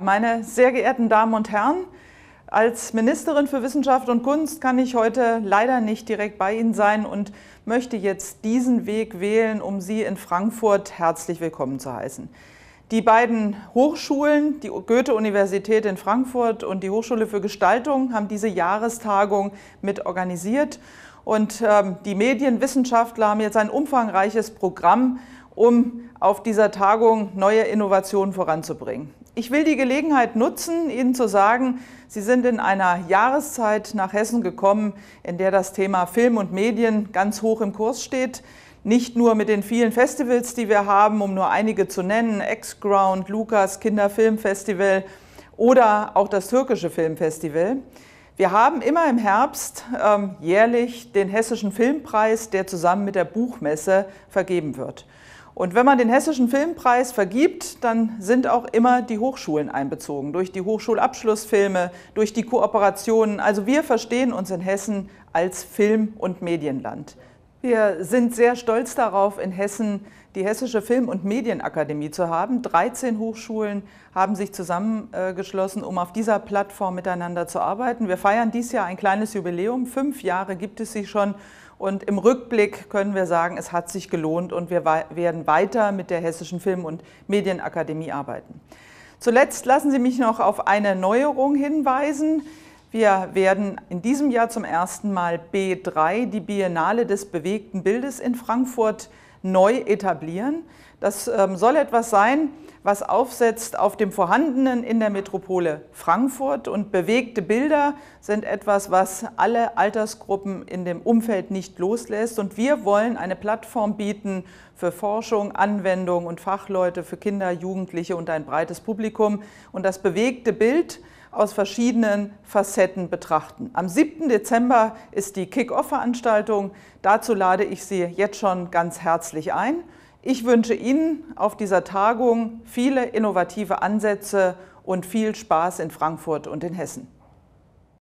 Meine sehr geehrten Damen und Herren, als Ministerin für Wissenschaft und Kunst kann ich heute leider nicht direkt bei Ihnen sein und möchte jetzt diesen Weg wählen, um Sie in Frankfurt herzlich willkommen zu heißen. Die beiden Hochschulen, die Goethe-Universität in Frankfurt und die Hochschule für Gestaltung, haben diese Jahrestagung mit organisiert. Und die Medienwissenschaftler haben jetzt ein umfangreiches Programm, um auf dieser Tagung neue Innovationen voranzubringen. Ich will die Gelegenheit nutzen, Ihnen zu sagen, Sie sind in einer Jahreszeit nach Hessen gekommen, in der das Thema Film und Medien ganz hoch im Kurs steht. Nicht nur mit den vielen Festivals, die wir haben, um nur einige zu nennen, X-Ground, Lukas, Kinderfilmfestival oder auch das türkische Filmfestival. Wir haben immer im Herbst jährlich den Hessischen Filmpreis, der zusammen mit der Buchmesse vergeben wird. Und wenn man den Hessischen Filmpreis vergibt, dann sind auch immer die Hochschulen einbezogen, durch die Hochschulabschlussfilme, durch die Kooperationen. Also wir verstehen uns in Hessen als Film- und Medienland. Wir sind sehr stolz darauf, in Hessen die Hessische Film- und Medienakademie zu haben. 13 Hochschulen haben sich zusammengeschlossen, um auf dieser Plattform miteinander zu arbeiten. Wir feiern dieses Jahr ein kleines Jubiläum. 5 Jahre gibt es sie schon. Und im Rückblick können wir sagen, es hat sich gelohnt und wir werden weiter mit der Hessischen Film- und Medienakademie arbeiten. Zuletzt lassen Sie mich noch auf eine Neuerung hinweisen. Wir werden in diesem Jahr zum ersten Mal B3, die Biennale des bewegten Bildes in Frankfurt, neu etablieren. Das soll etwas sein, was aufsetzt auf dem Vorhandenen in der Metropole Frankfurt. Und bewegte Bilder sind etwas, was alle Altersgruppen in dem Umfeld nicht loslässt. Und wir wollen eine Plattform bieten für Forschung, Anwendung und Fachleute, für Kinder, Jugendliche und ein breites Publikum. Und das bewegte Bild aus verschiedenen Facetten betrachten. Am 7. Dezember ist die Kick-Off-Veranstaltung. Dazu lade ich Sie jetzt schon ganz herzlich ein. Ich wünsche Ihnen auf dieser Tagung viele innovative Ansätze und viel Spaß in Frankfurt und in Hessen.